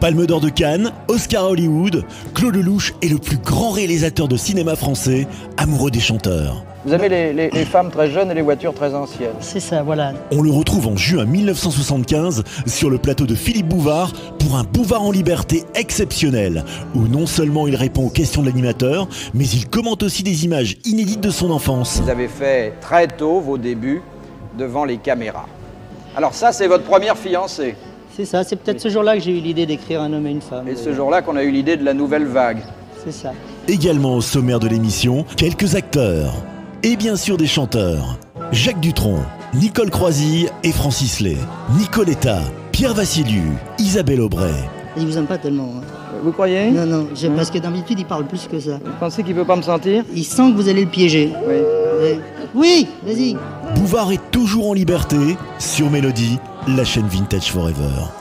Palme d'or de Cannes, Oscar à Hollywood, Claude Lelouch est le plus grand réalisateur de cinéma français, amoureux des chanteurs. Vous aimez les femmes très jeunes et les voitures très anciennes. C'est ça, voilà. On le retrouve en juin 1975 sur le plateau de Philippe Bouvard pour un Bouvard en liberté exceptionnel, où non seulement il répond aux questions de l'animateur, mais il commente aussi des images inédites de son enfance. Vous avez fait très tôt vos débuts devant les caméras. Alors ça, c'est votre première fiancée. C'est ça, c'est peut-être ce jour-là que j'ai eu l'idée d'écrire Un homme et une femme. Et ce jour-là qu'on a eu l'idée de la nouvelle vague. C'est ça. Également au sommaire de l'émission, quelques acteurs. Et bien sûr des chanteurs. Jacques Dutronc, Nicole Croisille et Francis Lay. Nicoletta, Pierre Vassiliou, Isabelle Aubray. Il vous aime pas tellement. Hein. Vous croyez? Non, non, parce que d'habitude, il parle plus que ça. Vous pensez qu'il ne peut pas me sentir? Il sent que vous allez le piéger. Oui. Oui, vas-y. Bouvard est toujours en liberté sur Mélodie, la chaîne Vintage Forever.